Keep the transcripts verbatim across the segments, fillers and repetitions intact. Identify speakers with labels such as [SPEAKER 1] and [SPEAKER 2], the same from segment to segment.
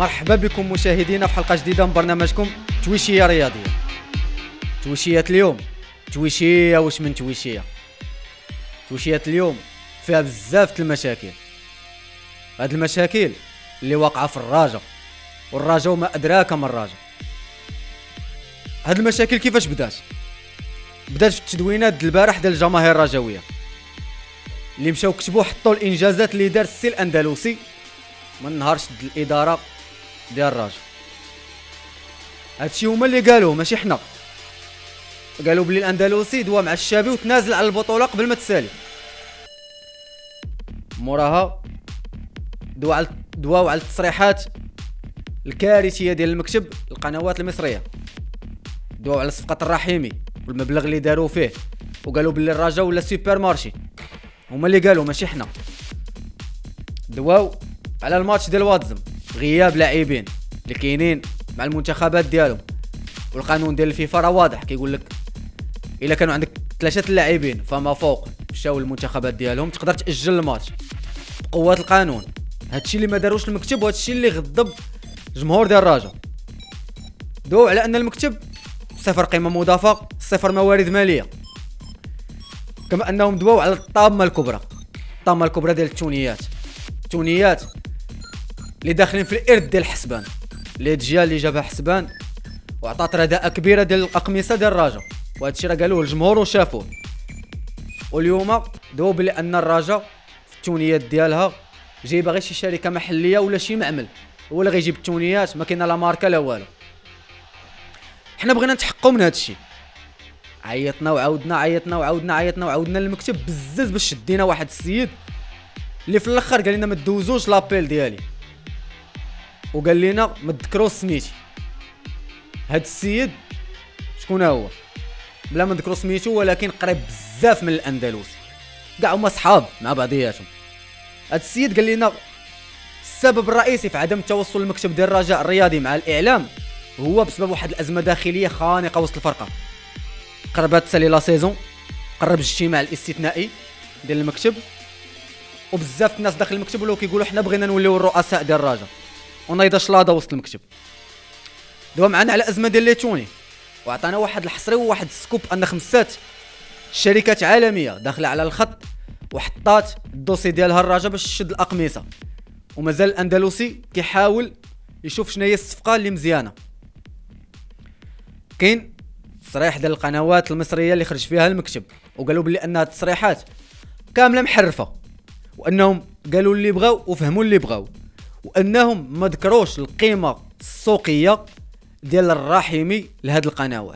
[SPEAKER 1] مرحبا بكم مشاهدينا في حلقة جديدة من برنامجكم تويشية رياضية. تويشية اليوم تويشية واش من تويشية. تويشية اليوم فيها بزاف المشاكل. هاد المشاكل اللي واقعة في الراجة، والراجة وما أدراك ما الراجة. هاد المشاكل كيفاش بدات؟ بدات في التدوينات ديال البارح ديال الجماهير الرجوية اللي مشاو كتبوا حطوا الانجازات اللي دار السي الاندلسي من نهار شد الاداره ديال الراجا. هادشي هما اللي قالوه ماشي حنا. قالوا بلي الاندلسي دوا مع الشابي وتنازل على البطوله قبل ما تسالي. موراها دوا على دواو على التصريحات الكارثيه ديال المكتب القنوات المصريه، دواو على صفقه الرحيمي والمبلغ اللي داروا فيه، وقالوا بلي الراجا ولا سوبر مارشي. هما اللي قالوا ماشي حنا. دواو على الماتش ديال واتزم، غياب لاعبين اللي كاينين مع المنتخبات ديالهم، والقانون ديال الفيفا راه واضح كيقول لك الا كانوا عندك ثلاثه اللاعبين فما فوق مشاو المنتخبات ديالهم تقدر تاجل الماتش بقوه القانون. هادشي اللي ما داروش المكتب، وهادشي اللي غضب الجمهور ديال الرجاء. دو على ان المكتب صفر قيمه مضافه، صفر موارد ماليه، كما انهم دواو على الطامه الكبرى، الطامه الكبرى ديال التونيات. التونيات اللي داخلين في الارث ديال الحسبان، اللي دجيال اللي جابها حسبان وعطات رداءه كبيره ديال الاقمصه ديال الرجاء، وهادشي راه قالوه الجمهور وشافوه. واليوم دواو بلي ان الرجاء في التونيات ديالها جايبه غير شي شركه محليه ولا شي معمل هو اللي غيجيب التونيات، ما كاينه لا ماركه لا والو. حنا بغينا نتحققوا من هادشي، عيطنا وعاودنا عيطنا وعاودنا عيطنا وعاودنا للمكتب بزاف باش شدينا واحد السيد اللي في الاخر قال لنا ما تدوزوش لابيل ديالي، وقال لنا ما تذكروش سميتي. هاد السيد شكون هو؟ بلا ما نذكروا سميتو، ولكن قريب بزاف من الاندلسي، كاع هما صحاب مع بعضياتهم. هاد السيد قال لنا السبب الرئيسي في عدم التوصل المكتب ديال الرجاء الرياضي مع الاعلام هو بسبب واحد الازمه داخليه خانقه وسط الفرقه. قربت تسالي لا سيزون، قرب الاجتماع الاستثنائي ديال المكتب، وبزاف الناس داخل المكتب ولاو كيقولوا حنا بغينا نوليو الرؤساء ديال الرجاء، ونايضه شلاضه وسط المكتب. دوا معنا على ازمه ديال ليتوني، وعطانا واحد الحصري وواحد السكوب ان خمسات شركات عالميه داخله على الخط وحطات الدوسي ديالها الرجاء باش تشد الاقمصه، ومازال الاندلسي كيحاول يشوف شنو هي الصفقه اللي مزيانه. كاين تصريح ديال القنوات المصريه اللي خرج فيها المكتب وقالوا بلي ان التصريحات كامله محرفه، وانهم قالوا اللي بغاو وفهموا اللي بغاو، وانهم ما ذكروش القيمه السوقيه ديال الرحيمي لهاد القنوات.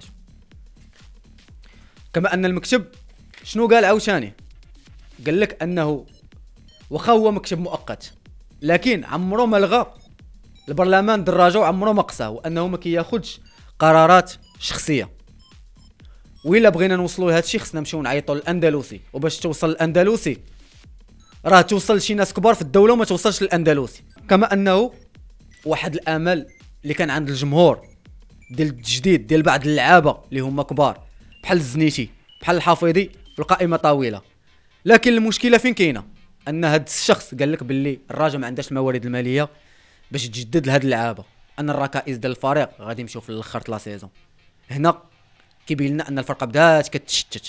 [SPEAKER 1] كما ان المكتب شنو قال عاوتاني؟ قال لك انه واخا هو مكتب مؤقت لكن عمرو ما لغى البرلمان دراجه وعمرو ما قصاه، وانه ما كياخذش قرارات شخصيه. وإلا بغينا نوصلوا لهذا الشيء خصنا نمشيو نعيطوا للاندلسي، وباش توصل الاندلسي راه توصل لشي ناس كبار في الدوله وما توصلش للاندلسي. كما انه واحد الامل اللي كان عند الجمهور ديال التجديد ديال بعض اللعابه اللي هما كبار بحال الزنيتي بحال الحافظي، والقائمه طويله. لكن المشكله فين كاينه؟ ان هذا الشخص قال لك باللي الراجا ما عندهاش الموارد الماليه باش تجدد لهاد اللعابه، ان الركائز ديال الفريق غادي يمشيو في الاخر لا سيزون. هنا كيبين لنا ان الفرقه بدات كتشتت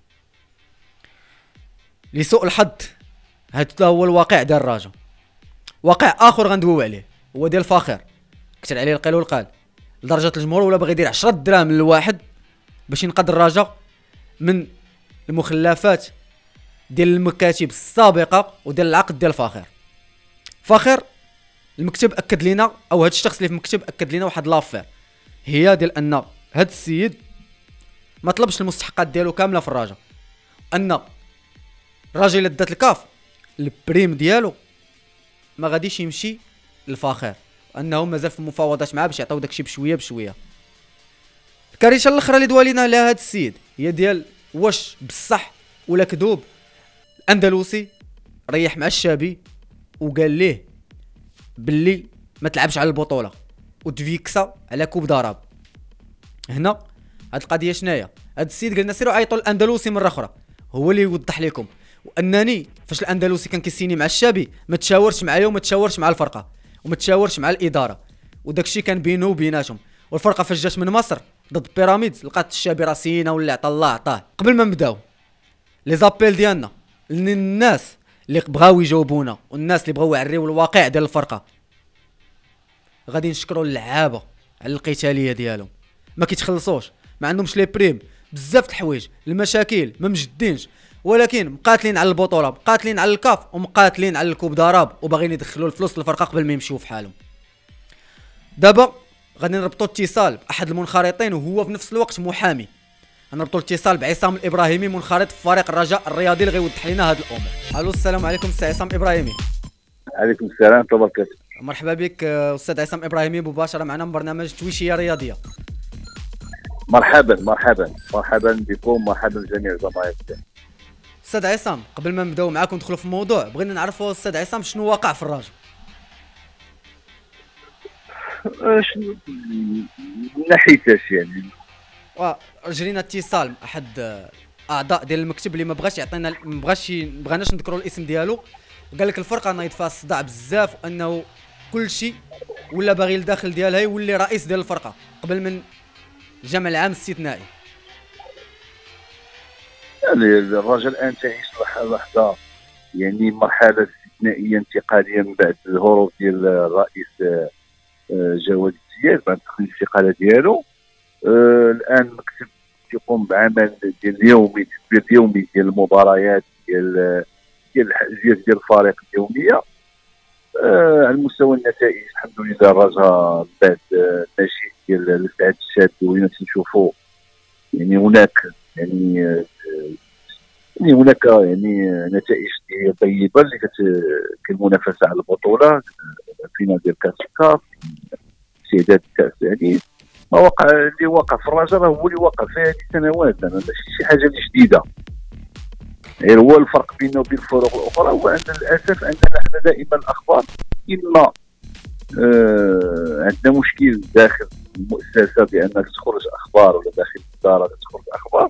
[SPEAKER 1] لسوء الحظ. هذا هو الواقع ديال الرجاء. واقع اخر غندويو عليه هو ديال فاخر، كثر عليه القيل والقال لدرجه الجمهور ولا باغي يدير عشرة دراهم للواحد باش ينقذ الرجاء من المخلفات ديال المكاتب السابقه وديال العقد ديال فاخر. فاخر المكتب اكد لنا، او هذا الشخص اللي في المكتب اكد لنا واحد لافير، هي ديال ان هذا السيد ما طلبش المستحقات ديالو كامله في الرجاء، ان الراجل اللي دات الكاف البريم ديالو ما غاديش يمشي للفاخر، وانه مازال في المفاوضات معاه باش يعطيو داكشي بشويه بشويه. الكارثه الاخرى اللي دوالينا على هذا السيد هي ديال واش بصح ولا كذوب الاندلسي ريح مع الشابي وقال ليه باللي ما تلعبش على البطوله وتفيكسا على كوب ضرب. هنا هاد القضيه شناهي؟ هاد السيد قالنا سيروا عيطوا الاندلسي مره اخرى هو اللي يوضح لكم، وانني فاش الاندلسي كان كيسيني مع الشابي ما تشاورش معايا وما تشاورش مع الفرقه، وما تشاورش مع الاداره، وداك الشيء كان بينه وبيناتهم. والفرقه فاش جات من مصر ضد بيراميدز لقات الشابي راسينا واللي عطا الله عطاه. قبل ما نبداو لي زابيل ديالنا للناس اللي بغاو يجاوبونا والناس اللي بغاو يعريو الواقع ديال الفرقه، غادي نشكروا اللعابه على القتاليه ديالهم، ما كيتخلصوش، ما عندهمش لي بريم، بزاف د الحوايج، المشاكل ما مجدينش، ولكن مقاتلين على البطوله، مقاتلين على الكاف، ومقاتلين على الكوب ضرب، وباغيين يدخلوا الفلوس للفرقه قبل ما يمشيو في حالهم. دابا غادي نربطوا اتصال باحد المنخرطين وهو في نفس الوقت محامي. غنربطوا الاتصال بعصام الابراهيمي منخرط في فريق الرجاء الرياضي اللي غيوضح لنا هاد الامور. الو السلام عليكم السي عصام ابراهيمي.
[SPEAKER 2] عليكم السلام ورحمه الله وبركاته.
[SPEAKER 1] مرحبا بك استاذ عصام ابراهيمي مباشره معنا من برنامج تويشيه رياضيه.
[SPEAKER 2] مرحبا مرحبا مرحبا بكم، مرحبا بجميع الجماهير.
[SPEAKER 1] استاذ عصام، قبل ما نبداو معاك وندخلوا في الموضوع، بغينا نعرفوا استاذ عصام شنو واقع في الرجاء.
[SPEAKER 2] شنو من ناحيتاش يعني؟
[SPEAKER 1] جرينا اتصال احد اعضاء ديال المكتب اللي ما بغاش يعطينا، ما بغاش ما بغاناش نذكروا الاسم ديالو، قال لك الفرقه نايض فيها الصداع بزاف، وانه كل شيء ولا باغي لداخل ديالها يولي رئيس ديال الفرقه قبل من الجمع العام الاستثنائي.
[SPEAKER 2] يعني الرجاء الان تعيش لحظه يعني مرحله استثنائيه انتقاليه من بعد الهروب ديال الرئيس جواد الزياد بعد تخليص الاستقاله ديالو. آه الان المكتب يقوم بعمل ديال اليومي، تدبير يومي ديال المباريات ديال ديال الحاجيات ديال الفريق اليوميه. آه على مستوى النتائج الحمد لله الرجاء بعد النشيد ديال السعد الشاد ولينا تنشوفوا يعني هناك يعني آه يعني هناك يعني نتائج طيبه اللي كالمنافسه على البطوله، الفينال ديال كاس الكاف، استعداد الكاس. يعني ما وقع اللي وقع في الرجاء هو اللي وقع في هذه السنوات، انا ماشي شي حاجه اللي جديده. غير هو الفرق بينه وبين الفرق الاخرى هو ان للاسف اننا احنا دائما الاخبار اما آه عندنا مشكل داخل المؤسسه بانك تخرج اخبار، ولا داخل الاداره تخرج اخبار،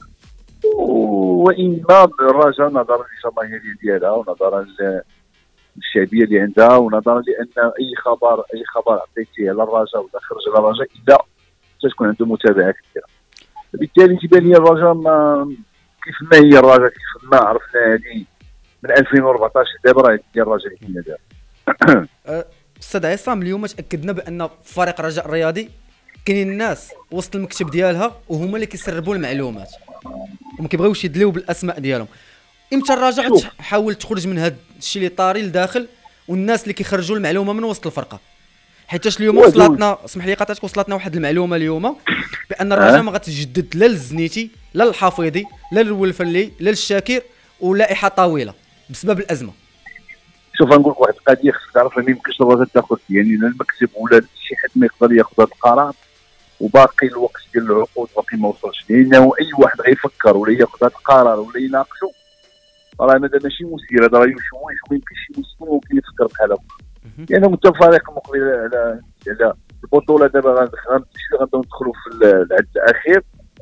[SPEAKER 2] واما الرجاء نظرا للجماهيريه ديالها ونظرا الشعبيه اللي عندها ونظرا لان اي خبر اي خبر عطيتيه على الرجاء ولا خرج على الرجاء الا تكون عنده متابعه كبيره. بالتالي تيبان لي الرجاء ما كيف ما هي الرجاء كيف ما عرفنا هذه من ألفين وأربعطاش دابا راه هي الرجاء اللي كاينه دابا.
[SPEAKER 1] استاذ عصام، اليوم تاكدنا بان فريق الرجاء الرياضي كاينين الناس وسط المكتب ديالها وهما اللي كيسربوا المعلومات وما كيبغيوش يدليو بالاسماء ديالهم. امتى الرجاء تحاول تخرج من هذا الشيء اللي طاري لداخل والناس اللي كيخرجوا المعلومه من وسط الفرقه؟ حيتاش اليوم وصلتنا، اسمح لي قاطعتك، وصلتنا واحد المعلومه اليوم بان الرجاء ما غتجدد لا للزنيتي لا للحافظي لا للولفلي لا للشاكر ولائحه طويله بسبب الازمه.
[SPEAKER 2] شوف نقول لك واحد القضيه خصك تعرف، ما يمكنش الرجاء تاخذ يعني لا المكتب ولا شي حد ما يقدر ياخذ هذا القرار وباقي الوقت ديال العقود باقي ما وصلش، لانه اي واحد غيفكر ولا ياخذ هذا القرار ولا يناقشوا راه هذا ماشي مسير، هذا راه يشوش وما يمكنش شي مسؤول ممكن يفكر بحال هكا. لانه انت الفريق المقبل على على البطوله دابا غنبداو ندخلوا في العد الاخير.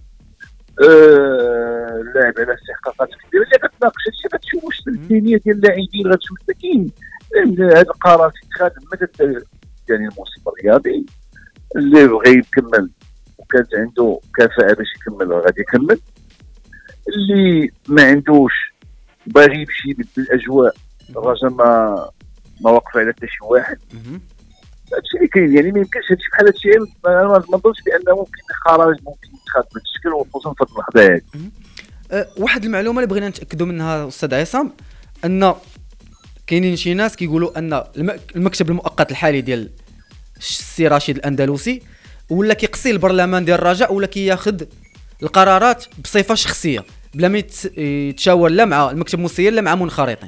[SPEAKER 2] آه اللاعب على استحقاقات كبيره اللي غتناقش هادشي، غتشوف واش الدينيه ديال اللاعبين، غتشوف كاين هذا القرار تيتخاذ مدى يعني الموسم الرياضي. اللي بغى يكمل وكانت عنده كفاءه باش يكمل غادي يكمل، اللي ما عندوش باغي يمشي يبدل الاجواء الرجاء ما ما وقف على حتى شي واحد. هادشي اللي كاين، يعني ما يمكنش هادشي بحال هادشي. ما نظنش بان ممكن قرار ممكن يتخذ بهذا الشكل وخصوصا في هذه اللحظه هذه.
[SPEAKER 1] أه واحد المعلومه اللي بغينا نتاكدوا منها استاذ عصام، ان كاينين شي ناس كيقولوا ان المكتب المؤقت الحالي ديال السي رشيد الاندلسي ولا كيقصي البرلمان ديال الرجاء ولا كياخذ القرارات بصفه شخصيه بلا ما يتشاور لا مع المكتب المسير لا مع منخرطين.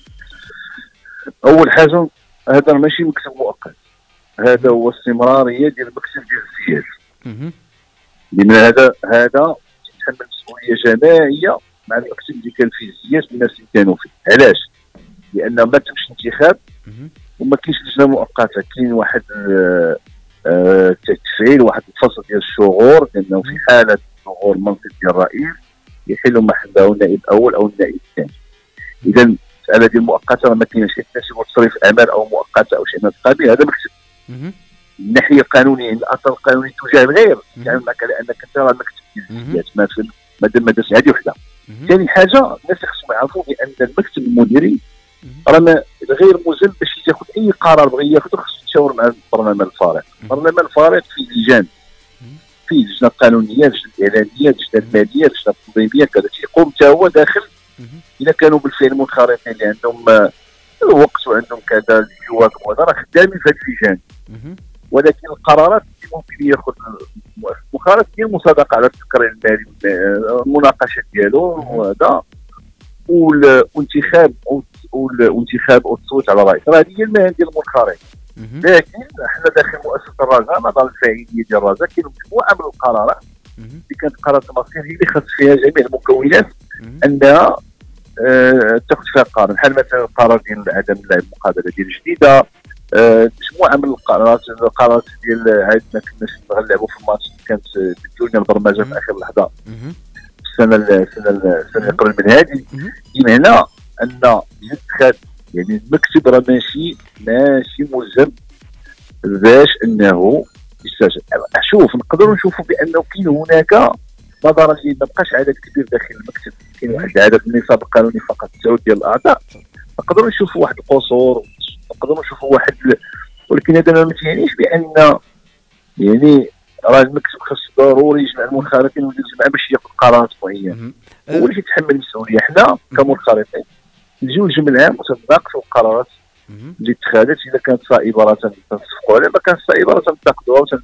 [SPEAKER 2] اول حاجه هذا ماشي مكتب مؤقت، هذا هو استمراريه ديال المكتب ديال الزياد. لان هذا هذا يتحمل مسؤوليه جماعيه مع المكتب اللي كان فيه الزياد والناس اللي كانوا فيه. علاش؟ لان ما تمش انتخاب وما كاينش لجنه مؤقته، كاين واحد التفعيل واحد الفصل ديال الشغور، لانه في حاله ظهور منصب ديال الرئيس يحل محله النائب الاول او النائب الثاني. اذا المساله ديال مؤقته ما كاينش، حيت شي تصريف اعمال او مؤقته او شيء من هذا القبيل، هذا مكتب. من الناحيه القانونيه، الاثر القانوني تجاه الغير يعني معك على انك انت راه المكتب ديال الجهات مثلا مادام ما دارش هذه وحده. ثاني حاجه الناس خصهم يعرفوا بان المكتب المديري راه غير ملزم باش ياخذ اي قرار بغى ياخذ، خصو يتشاور مع البرلمان الفريق. البرلمان الفريق فيه لجان، فيه اللجنه القانونيه، اللجنه الاعلاميه، اللجنه الماليه، اللجنه التنظيميه، كذا تيقوم حتى هو داخل اذا كانوا بالفعل منخرطين اللي عندهم الوقت وعندهم كذا الجواب وهذا راه خدامين في هذه اللجان. ولكن القرارات اللي ممكن ياخذ المخالف هي المصادقه على التقرير المالي، المناقشه ديالو وهذا، والانتخاب والانتخاب والتصويت على الرئيس. هذه هي المهام ديال المنخرط. لكن حنا داخل مؤسسه الرجاء نظرا للفاعليه ديال الرجاء كاين مجموعه من القرارات اللي كانت قرارات المصير هي اللي خاص فيها جميع المكونات انها أه تاخذ فيها قرار، بحال مثلا القرار ديال عدم اللعب المقابله ديال الجديده، أه مجموعه من القرارات القرارات ديال عندنا كناش نغلبوا في الماتش كانت بدون البرمجه في اخر لحظه السنه السنه السنه اللي قبل من هذه. بمعنى ان الاتخاذ يعني المكتب راه ماشي ماشي ملزم باش انه يستجب. شوف نقدروا نشوفوا بانه كاين هناك نظرا لي ما بقاش عدد كبير داخل المكتب، كاين واحد العدد من النصاب القانوني فقط تسعود ديال الاعضاء، نقدروا نشوفوا واحد القصور، نقدروا نشوفوا واحد ال... ولكن هذا ما متيعنيش بان يعني راه المكتب خاص ضروري يجمع المنخرطين ويجمع باش ياخذ قرارات معينه. هو اللي يتحمل المسؤوليه. حنا كمنخرطين نجيو الجمع العام وتناقشوا القرارات اللي اتخذت، اذا كانت صائبه راه تنصفقوا عليها، ما كانت صائبه راه تنتقدوها وتن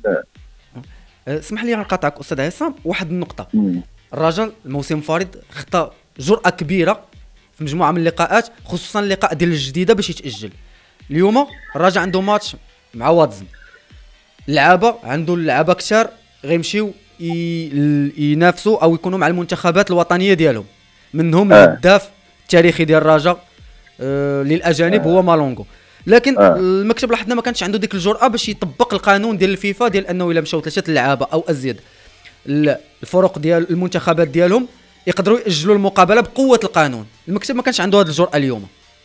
[SPEAKER 1] اسمح لي نقاطعك استاذ عصام. واحد النقطه، الرجل الموسم الفارط خطا جرأه كبيره في مجموعه من اللقاءات، خصوصا اللقاء ديال الجديده باش يتاجل. اليوم الرجل عنده ماتش مع واتزن، اللعابه عنده اللعابه كثار غيمشيو ينافسوا او يكونوا مع المنتخبات الوطنيه ديالهم، منهم
[SPEAKER 2] آه.
[SPEAKER 1] الهداف التاريخي ديال الرجاء آه للاجانب آه. هو مالونغو. لكن آه. المكتب لاحظنا ما كانش عنده ديك الجرأه باش يطبق القانون ديال الفيفا ديال انه الا مشاو ثلاثه اللعابه او ازيد الفرق ديال المنتخبات ديالهم يقدروا ياجلوا المقابله بقوه القانون. المكتب ما كانش عنده هذه الجرأه اليوم.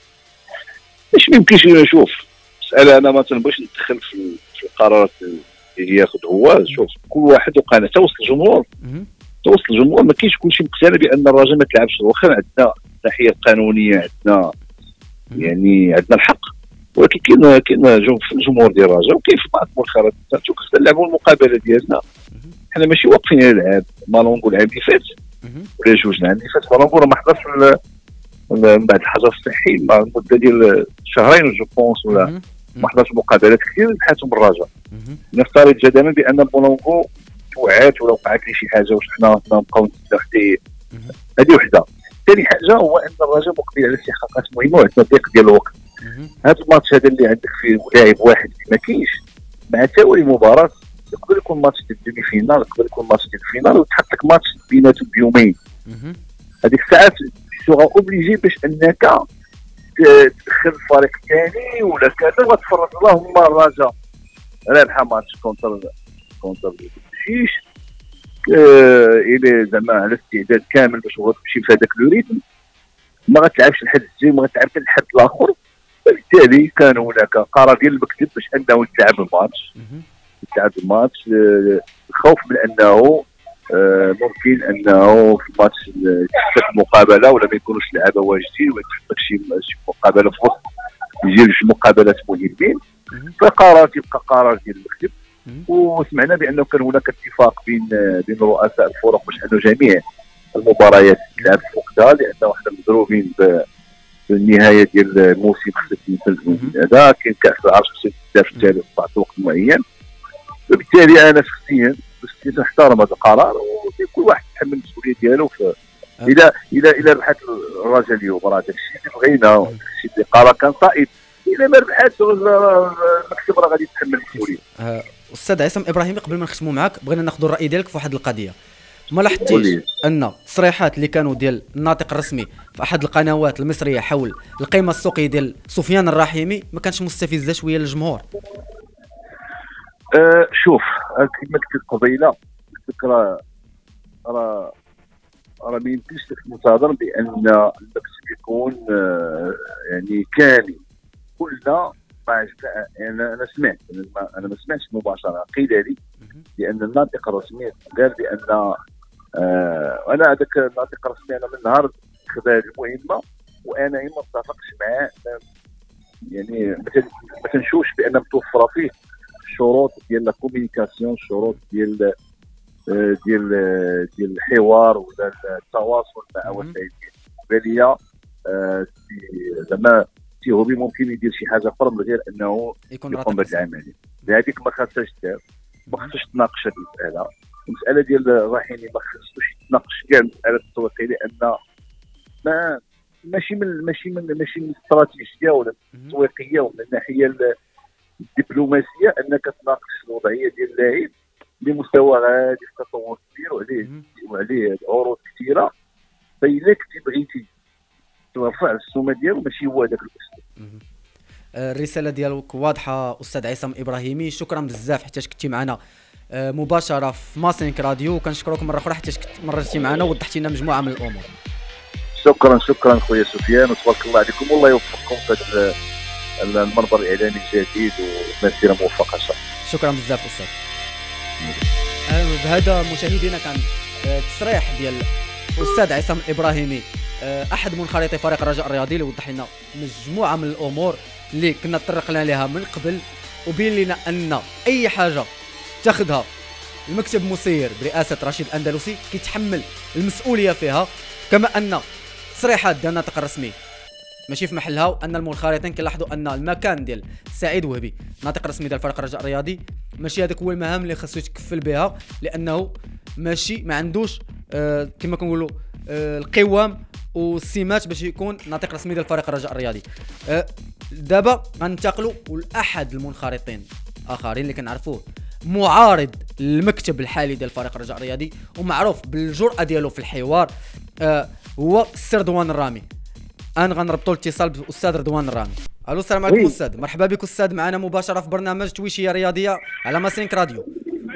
[SPEAKER 2] اش ما يمكنش نشوف مساله، انا ما تنبغيش ندخل في, في القرارات اللي ياخذ هو. شوف كل واحد وقانع توصل الجمهور توصل الجمهور ما كاينش كلشي مقتنع بان الراجل ما تلعبش. واخا عندنا الناحيه القانونيه عندنا يعني عندنا الحق، ولكن كاين كاين الجمهور ديال الرجاء وكاين في بعض المنخرطات خصنا نلعبوا المقابله ديالنا. حنا ماشي واقفين على العاب. مالونغو العام اللي فات ولا جوج العام اللي فات مالونغو راه ما حضرش من بعد الحجر الصحي مع المده ديال شهرين جو بونس، ولا ما حضرش مقابلات كثير بحالتهم بالرجاء. نفترض جدلا بان مالونغو توعات ولا وقعت لي شي حاجه واش حنا نبقاو نتسناو حتى هذه وحده. ثاني حاجه هو ان الرجاء مقبل على استحقاقات مهمه وعندنا ضيق ديال الوقت. هذا الماتش هذا اللي عندك فيه لاعب واحد اللي ما كاينش مع تاوي مباراه، يقدر يكون ماتش ديال الدومي فينال، يقدر يكون ماتش ديال الفينال وتحط لك ماتش بيناتهم بيومين. هذيك الساعات سوغا اوبليجي باش انك تدخل الفريق الثاني ولا كذا وتفرض. اللهم الرجاء رابحه ماتش كونتر كونتر الجيش الى زعما على استعداد كامل باش تمشي في هذاك لو ريتم، ما غتلعبش لحد الجاي ما غتلعبش لحد الاخر. فبالتالي كان هناك قرار ديال المكتب باش انه يتلعب الماتش يتلعب الماتش الخوف من انه ممكن انه في الماتش تحدث المقابله ولا ما يكونوش اللعابه واجدين ويتحدث شي مقابله في وسط يجيو شي مقابلات مهمين. فقرار تبقى قرار ديال المكتب. وسمعنا بانه كان هناك اتفاق بين بين رؤساء الفرق باش انه جميع المباريات تلعب في وقتها، لانه حنا مضروبين بالنهايه ديال الموسم خصك تنتهي. هذا كاين كاس العرش خصك تدار في التاريخ في وقت معين. وبالتالي انا شخصيا شخصيا نحترم هذا القرار وكل واحد يتحمل المسؤوليه ديالو. الى الى الى ربحت الرجاء اليوم راه داك الشيء اللي بغينا، داك الشيء اللي قرار كان صائب. الى ما ربحاتش المكتب راه غادي يتحمل المسؤوليه.
[SPEAKER 1] استاذ عصام ابراهيمي، قبل ما نختموا معك بغينا ناخذوا الراي ديالك في واحد القضيه. ما لاحظتيش ان التصريحات اللي كانوا ديال الناطق الرسمي في احد القنوات المصريه حول القيمه السوقيه ديال سفيان الرحيمي ما كانش مستفزه شويه للجمهور؟
[SPEAKER 2] أه شوف كما قلت قبيله راه راه راه ما يمكنش لك تنتظر بان المكتب يكون آه يعني كامل. كلنا ما انا انا سمعت انا ما سمعتش مباشره، قيل لي لان الناطق الرسمي قال بان آه انا هذاك الناطق الرسمي انا من نهار خذ هذه المهمه وانا ما اتفقش معاه، يعني ما تنشوفش بان متوفره فيه الشروط ديال لا كوميونيكاسيون، الشروط ديال ديال ديال الحوار ولا التواصل مع وسائل الدوليه. زعما تيهوبي ممكن يدير شي حاجه اخرى من غير انه يقوم بهذه العمليه، لهذيك ما خاصهاش دار، ما خاصوش تناقش هذه المساله. المساله ديال الراحيني ما خاصوش يتناقش كاع مساله التوقيع، لان ما ماشي من ماشي من ماشي من الاستراتيجيه ولا التسويقيه ولا الناحيه الدبلوماسيه انك تناقش الوضعيه ديال اللاعب لمستوى غادي في تطور كبير وعليه وعليه عروض كثيره، فإلا كنتي بغيتي ترفع السومه ديالو ماشي هو هذاك الاسلوب.
[SPEAKER 1] الرساله ديالك واضحه استاذ عصام ابراهيمي، شكرا بزاف حتى كنتي معنا مباشره في ماسينك راديو، وكنشكرك مره اخرى حتى مرتي معنا ووضحتي لنا مجموعه من الامور.
[SPEAKER 2] شكرا شكرا خويا سفيان، وتبارك الله عليكم والله يوفقكم في هذا المنبر الاعلامي الجديد ومسيره موفقه ان شاء الله.
[SPEAKER 1] شكرا بزاف استاذ. بهذا مشاهدينا كان تصريح ديال الاستاذ عصام ابراهيمي احد منخرطي فريق الرجاء الرياضي اللي وضح لنا مجموعه من الامور اللي كنا تطرقنا لها من قبل، وبين لنا ان اي حاجه تاخذها المكتب المسير برئاسه رشيد الاندلسي كيتحمل المسؤوليه فيها، كما ان تصريحات ديال الناطق الرسمي ماشي في محلها، وان المنخرطين كيلاحظوا ان المكان ديال سعيد وهبي الناطق الرسمي ديال فريق الرجاء الرياضي ماشي هذاك هو المهام اللي خاصو يتكفل بها، لانه ماشي ما عندوش آه كما كنقولوا آه القوام والسمات باش يكون ناطق رسمي ديال فريق الرجاء الرياضي. آه دابا غننتقلوا لاحد المنخرطين اخرين اللي كنعرفوه معارض للمكتب الحالي ديال فريق الرجاء الرياضي ومعروف بالجرأه ديالو في الحوار، آه هو السي رضوان الرامي. انا غنربطوا الاتصال بالاستاذ رضوان الرامي. الو السلام عليكم استاذ، مرحبا بك استاذ معنا مباشره في برنامج تويشيه رياضيه على ماسينك راديو.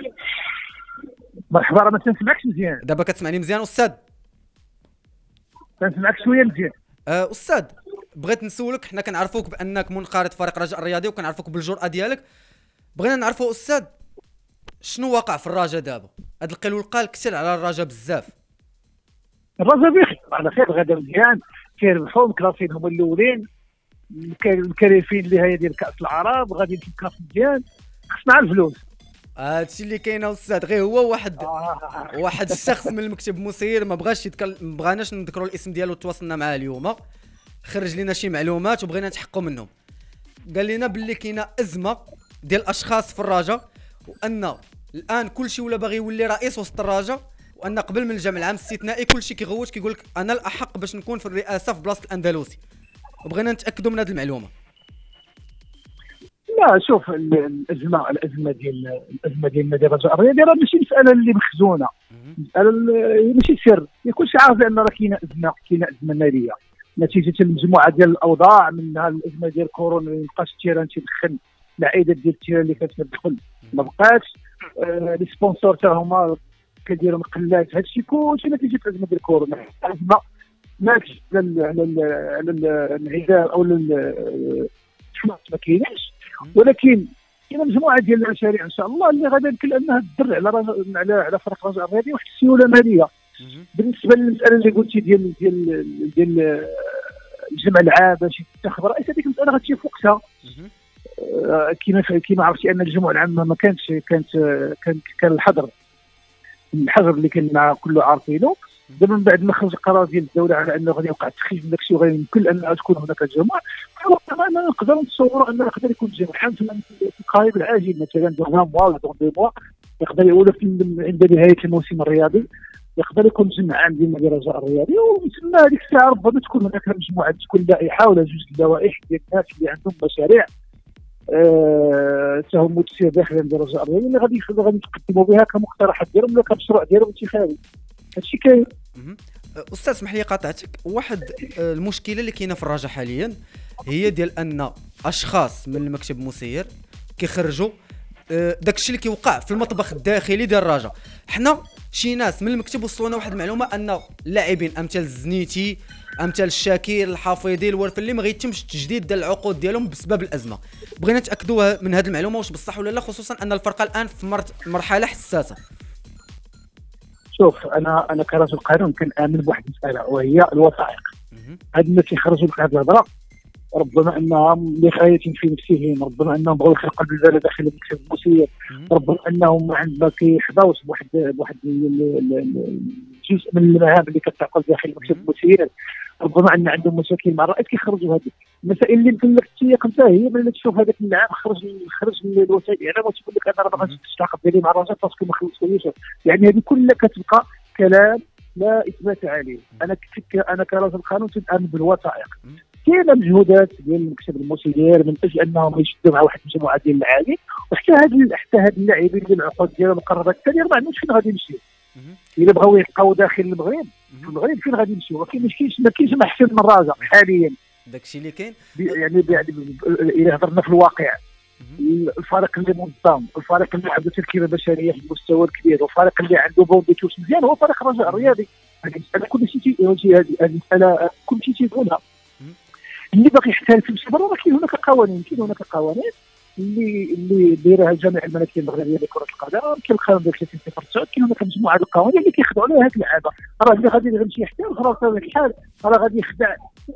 [SPEAKER 3] مرحبا، راه ما تنسمعكش مزيان.
[SPEAKER 1] دابا كتسمعني مزيان استاذ؟
[SPEAKER 3] تنسمعك شويه مزيان.
[SPEAKER 1] أه استاذ بغيت نسولك، حنا كنعرفوك بانك منخرط فريق الرجاء الرياضي وكنعرفوك بالجرأه ديالك، بغينا نعرفوا استاذ شنو واقع في الرجاء دابا؟ هاد القلقال كثر على الرجاء بزاف.
[SPEAKER 3] الرجاء بخير على خير، غدا مزيان، كيربحوا مكلاسين هما الاولين، مكرفين لنهايه ديال كاس العرب، غادي في الكاس مزيان، خصنا الفلوس.
[SPEAKER 1] هادشي اللي كاين استاذ، غير هو واحد آه. واحد الشخص من المكتب المسير ما بغاش يتكلم، ما بغاناش نذكروا الاسم ديالو، تواصلنا معاه اليوم خرج لنا شي معلومات وبغينا نتحققوا منهم. قال لنا باللي كاينه ازمه ديال الاشخاص في الرجاء، وان الان كلشي ولا باغي يولي رئيس وسط الرجاء، وان قبل من الجمع العام الاستثنائي كلشي كيغوت كيقول لك انا الاحق باش نكون في الرئاسه في بلاصه الاندلسي، وبغينا نتاكدوا من هذه المعلومه.
[SPEAKER 3] لا شوف، الازمه الازمه ديال الازمه ديال النادي الرجاء الرياضي راه ماشي مساله اللي مخزونه، مساله ماشي سر، كلشي عارف بان راه كاينه ازمه كاينه ازمه ماليه نتيجه المجموعه ديال الاوضاع، منها الازمه ديال كورونا اللي مابقاش التيران تيدخل، العائدات ديال التيران اللي كانت تدخل ما بقاتش، آه لي سبونسور حتى هما كيديروا مقلات، هادشي كلشي نتيجه الازمه ديال كورونا. الازمه ماكش على على الانعدام او ما كايناش، ولكن كاينه مجموعه ديال المشاريع ان شاء الله اللي غادي يمكن انها تدر على رجل على على فريق الرجاء الرياضي واحد السيوله ماليه. بالنسبه للمساله اللي قلتي ديال ديال ديال الجمع العام باش يتخذ رئيس، هذيك المساله غتجي في وقتها. كما كما عرفتي ان الجمع العام ما كانش كانت كان كان الحظر الحظر اللي كان مع كله عارفينه. دابا من بعد ما خرج القرار ديال الدوله على انه غادي يوقع تخفيف من داكشي وغادي يمكن ان تكون هناك تجمع، انا نقدر نتصور انه يقدر يكون تجمع عام في القريب العاجل، مثلا دون موا ولا دون دي موا، يقدر يولى عند نهايه الموسم الرياضي، يقدر يكون تجمع عام ديال النادي الرجاء الرياضي، وتسمى هذيك الساعه ربما تكون هناك مجموعه، تكون لائحه ولا جوج اللوائح ديال الناس اللي عندهم مشاريع تهم متسير داخل النادي الرجاء الرياضي اللي غادي غادي يتقدموا بها كمقترحات ديالهم ولا كمشروع ديالهم انتخابي. هادشي كاين.
[SPEAKER 1] استاذ اسمح لي قاطعتك، واحد المشكله اللي كاينه في الرجاء حاليا هي ديال ان اشخاص من المكتب المسير كيخرجوا داكشي اللي كيوقع في المطبخ الداخلي ديال الرجاء. حنا شي ناس من المكتب وصلونا واحد المعلومه ان لاعبين امثال الزنيتي، امثال الشاكير الحافظي الورفلي ما غيتمش التجديد ديال العقود ديالهم بسبب الازمه. بغينا نتاكدوا من هذه المعلومه واش بصح ولا لا، خصوصا ان الفرقه الان في مرحله حساسه.
[SPEAKER 3] شوف انا انا كرجل قانون كنامن بواحد المساله وهي الوثائق. هاد الناس اللي خرجوا لك هاد الهضره ربما انهم اللي خايفين في نفسهم، ربما انهم بغاو يخلقوا البلبله داخل المكتب المسير، ربما انهم ما عند ما كيحظاوش بواحد بواحد جزء من المهام اللي كتعقل داخل المكتب المسير، ربما ان عندهم مشاكل مع الرئيس كيخرجوا هذه المسائل اللي يمكن لك تيق انت هي ملي تشوف هذاك اللاعب خرج خرج الوسائل الاعلام وتقول لك انا راه ما غاديش نتعاقد ديالي مع الرجاء باسكو ما خلصتنيش، يعني هذه كلها كتبقى كلام لا اثبات عليه. انا انا كرجل قانون تنامن بالوثائق. كاينه مجهودات ديال المكتب المسير من اجل انهم يشدوا مع واحد المجموعه ديال اللاعبين، وحتى هاد حتى هاد اللاعبين اللي العقود ديالهم مقربه الثانيه ما عندهمش فين غادي يمشيو. الا بغاو يبقاو داخل المغرب في المغرب فين غادي يمشيو؟ ولكن ما كاينش ما كاينش ما احسن من الرجاء حاليا.
[SPEAKER 1] داكشي اللي كاين
[SPEAKER 3] يعني الا هضرنا في الواقع الفريق اللي منظم، الفريق اللي عنده تركيبه بشريه في المستوى الكبير، والفريق اللي عنده بونديتوس مزيان هو فريق الرجاء الرياضي. هذه المساله كل شيء هذه المساله كل شيء تيقولها. اللي باقي يحتال في المسابقه راه كاين هناك قوانين، كاين هناك قوانين اللي اللي دايرها الجامعه الملكيه المغربيه لكره القدم، كاين القانون ديال ثلاثين صفر تسعة، كاين هناك مجموعه د القوانين اللي كيخضعوا لها هاد اللعابه. راه اللي غادي يمشي يحتال خلاص في هذا الحال راه غادي يخدع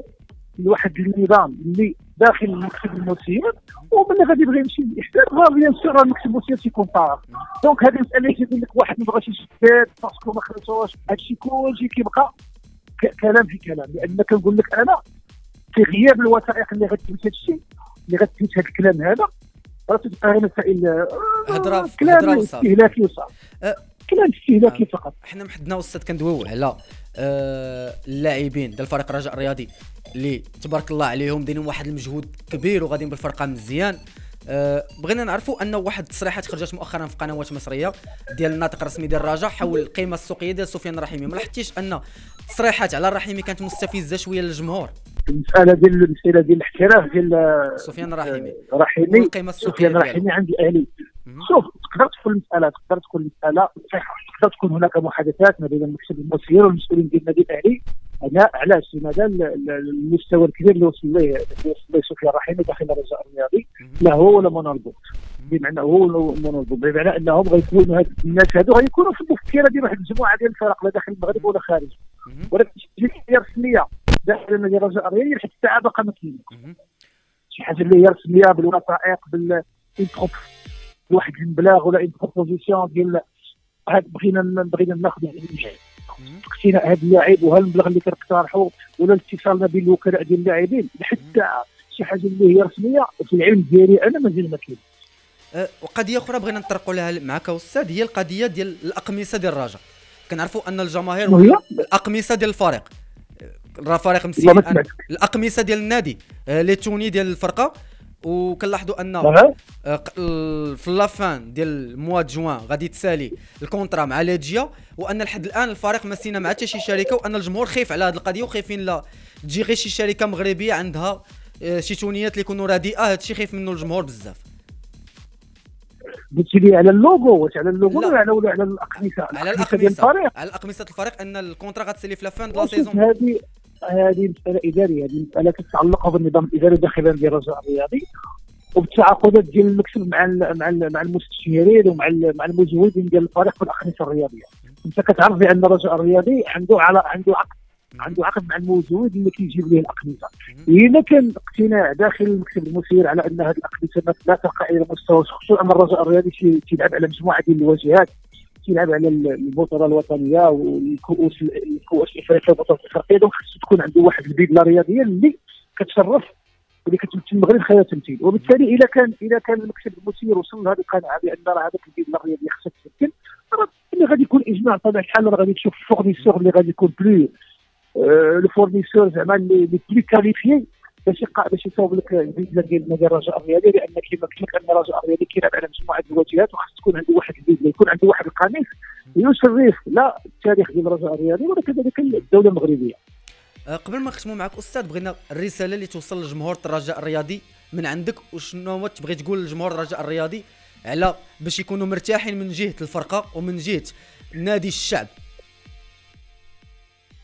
[SPEAKER 3] لواحد النظام اللي داخل المكتب المسير، وملي غادي يبغي يمشي يحتال راه بيان سور المكتب المسير تيكون طارق. دونك هذه المساله اللي تيقول لك واحد ما بغاش يشداد باسكو ما خلصوش، هادشي كلشي كيبقى كلام في كلام، لان كنقول لك انا في غياب الوثائق اللي غتثبت هذا الشيء اللي غتثبت هذا الكلام هذا راه تبقى مسائل
[SPEAKER 1] هضره
[SPEAKER 3] كلام استهلاكي وصافي. أه كلام استهلاكي أه فقط.
[SPEAKER 1] حنا محدنا استاذ كندويو على أه اللاعبين ديال الفريق الرجاء الرياضي اللي تبارك الله عليهم دايرين واحد المجهود كبير وغاديين بالفرقه مزيان. أه بغينا نعرفوا انه واحد التصريحات خرجت مؤخرا في قنوات مصريه ديال الناطق الرسمي ديال الرجاء حول القيمه السوقيه ديال سفيان الرحيمي. ما لاحظتيش ان التصريحات على الرحيمي كانت مستفزه شويه للجمهور؟
[SPEAKER 3] المساله ديال المساله ديال الاحتراف ديال
[SPEAKER 1] سفيان الرحيمي
[SPEAKER 3] الرحيمي والقيمه السوقيه سفيان الرحيمي عند الاهلي. شوف تقدر تكون المساله تقدر تكون المساله صحيحه، تقدر تكون هناك محادثات ما بين المكتب المسير والمسؤولين ديال النادي الاهلي على علاش لماذا المستوى الكبير اللي وصل ليه اللي وصل ليه سفيان الرحيمي داخل الرجاء الرياضي لا هو ولا منظم، بمعنى هو منظم بمعنى انهم غيكونوا هاد الناس هادو غيكونوا في التفكير ديال واحد المجموعه ديال الفرق لا داخل المغرب ولا خارج، ولكن شي حاجه رسميه داخل النادي الرجاء الرياضي حتى الساعه باقا ما كاينش شي حاجه اللي هي رسميه بالوثائق بال بواحد المبلغ ولا اون بروبوزيسيون ديال هاد بغينا بغينا ناخذ اقتناء هذا اللاعب وها المبلغ اللي كنقترحوا ولا الاتصال ما بين الوكلاء ديال اللاعبين حتى شي حاجه اللي هي رسميه في العلم ديالي انا مازال ما كاين.
[SPEAKER 1] أه وقضيه اخرى بغينا نطرقوا لها معك استاذ هي القضيه ديال الاقمصه ديال الرجاء. كنعرفوا ان الجماهير الاقمصه ديال الفريق راه فريق مسيء الاقمصه ديال النادي لي توني ديال الفرقه، وكنلاحظوا ان في لافان ديال الموا د جوان غادي تسالي الكونطرا مع ليجيا، وان لحد الان الفريق ما سينا مع حتى شي شركه، وان الجمهور خايف على هذه القضيه وخايفين لا تجي غير شي شركه مغربيه عندها شي تونيات اللي يكونوا رديئه. هذا الشيء خايف منه الجمهور بزاف.
[SPEAKER 3] قلت لي على اللوغو واش على اللوغو ولا على ولا على الاقمصه؟
[SPEAKER 1] على الاقمصه على الاقمصه الفريق ان الكونطرا غتسالي في لافان د لا سيزون.
[SPEAKER 3] هذه هذه مساله اداريه، هذه مساله تتعلق بالنظام الاداري داخل النادي الرجاء الرياضي وبالتعاقدات ديال المكتب مع ال مع ال مع المستشارين ومع مع المزودين ديال الفريق في الاقمصه الرياضيه. انت كتعرف بان الرجاء الرياضي عنده على عنده عقد عنده عقد مع المزود اللي كيجيب ليه الاقمصه. الا كان اقتناع داخل المكتب المسير على ان هذه الاقمصه لا ترقى الى مستوى، خصوصا ان الرجاء الرياضي تيلعب على مجموعه ديال الواجهات، تيلعب على البطوله الوطنيه والكؤوس الكؤوس الافريقيه والبطولات الافريقيه، دونك خصو تكون عنده واحد البيدله رياضيه اللي كتشرف اللي كتمثل المغرب خير تمثيل. وبالتالي اذا كان اذا كان المكتب المسير وصل لهذه القناعه بان راه هذاك البيدله الرياضيه خصها تمثل، راه اللي غادي يكون اجماع بطبيعه الحال راه غادي تشوف الفورنيسور اللي غادي يكون بلو لو فورنيسور زعما اللي بلو كاليفيي باش يقع باش يصاوب لك البيدله ديال النادي الرجاء الرياضي، لان كما قلت لك ان الرجاء الرياضي كيلعب على مجموعه الواجهات وخاص تكون عنده واحد البيدله، يكون عنده واحد القميص يشرف لا التاريخ ديال الرجاء الرياضي ولا كذلك الدوله المغربيه.
[SPEAKER 1] قبل ما نختموا معك استاذ بغينا الرساله اللي توصل لجمهور الرجاء الرياضي من عندك، وشنو هو تبغي تقول لجمهور الرجاء الرياضي على باش يكونوا مرتاحين من جهه الفرقه ومن جهه نادي الشعب؟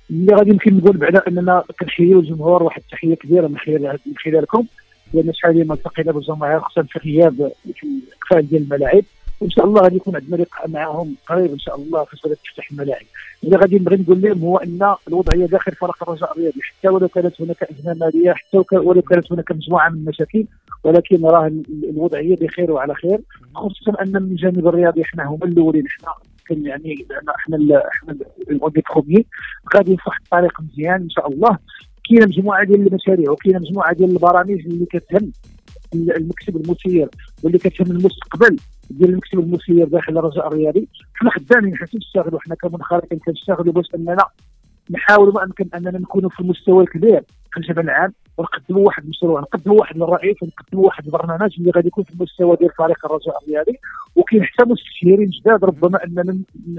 [SPEAKER 3] اللي غادي يمكن نقول بعدا اننا كنحييو الجمهور واحد التحيه كبيره من خلال من خلالكم، لان شحال ما التقينا بالجماهير خصوصا في غياب في الاقفال ديال الملاعب، وان شاء الله غادي يكون عندنا لقاء معهم قريب ان شاء الله فاش غادي تفتح الملاعب. اللي غادي نبغي نقول لهم هو ان الوضعيه داخل فريق الرجاء الرياضي حتى ولو كانت هناك ازمه ماليه، حتى ولو كانت هناك مجموعه من المشاكل، ولكن راه الوضعيه بخير وعلى خير، خصوصا ان من الجانب الرياضي حنا هما الاولين، حنا كان يعني احنا احنا المؤدي الخميس غادي في واحد الطريق مزيان ان شاء الله. كاينه مجموعه ديال المشاريع وكاينه مجموعه ديال البرامج اللي كتهم المكتب المسير واللي كتهم المستقبل ديال المكتب المسير داخل الرجاء الرياضي. حنا خدامين حنا كنشتغلوا، حنا كمنخرطين كنشتغلوا باش اننا نحاولوا ما امكن اننا نكونوا في المستوى الكبير في الجبل العام، ونقدموا واحد المشروع، نقدموا واحد الرئيس، ونقدموا واحد البرنامج اللي غادي يكون في المستوى ديال فريق الرجاء الرياضي. وكاين حتى مستشارين جداد ربما اننا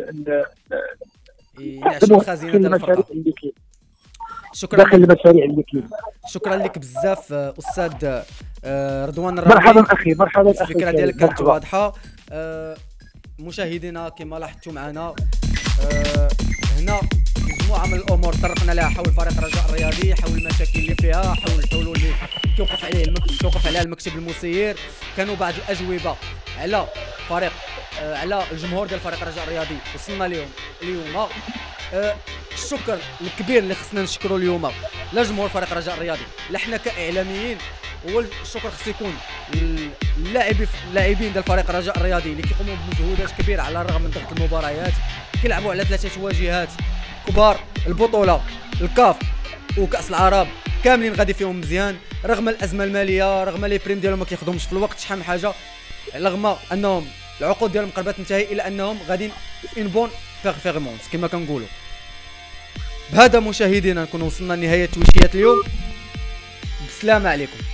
[SPEAKER 1] يعشوا خزينه
[SPEAKER 3] المشاريع اللي كاين
[SPEAKER 1] شكرا
[SPEAKER 3] داخل المشاريع اللي كاين.
[SPEAKER 1] شكرا لك بزاف استاذ رضوان الرابي.
[SPEAKER 3] مرحبا اخي، مرحبا اخي.
[SPEAKER 1] الفكره ديالك كانت واضحه. مشاهدينا كما لاحظتوا معنا هنا مجموعه من الامور طرقنا لها حول فريق الرجاء الرياضي، حول المشاكل اللي فيها، حول الحلول اللي توقف عليه المكتب توقف عليها المكتب المسير. كانوا بعض الاجوبه على فريق على الجمهور ديال فريق الرجاء الرياضي وصلنا لهم اليوم. الشكر الكبير اللي خصنا نشكروا اليوم لا جمهور فريق الرجاء الرياضي لا حنا كاعلاميين، هو الشكر خص يكون اللاعبين اللاعبين ديال فريق الرجاء الرياضي اللي كيقوموا بمجهودات كبيره على الرغم من ضغط المباريات، كيلعبوا على ثلاثه واجهات كبار، البطوله الكاف وكاس العرب كاملين غادي فيهم مزيان، رغم الازمه الماليه، رغم لي بريم ديالهم ما كيخدموش في الوقت شحال من حاجه، رغم انهم العقود ديالهم قربت تنتهي الا انهم غاديين ان بون بيرفورمانس كما كنقولوا. بهذا مشاهدينا نكون وصلنا لنهايه تويشيات اليوم. بالسلامه عليكم.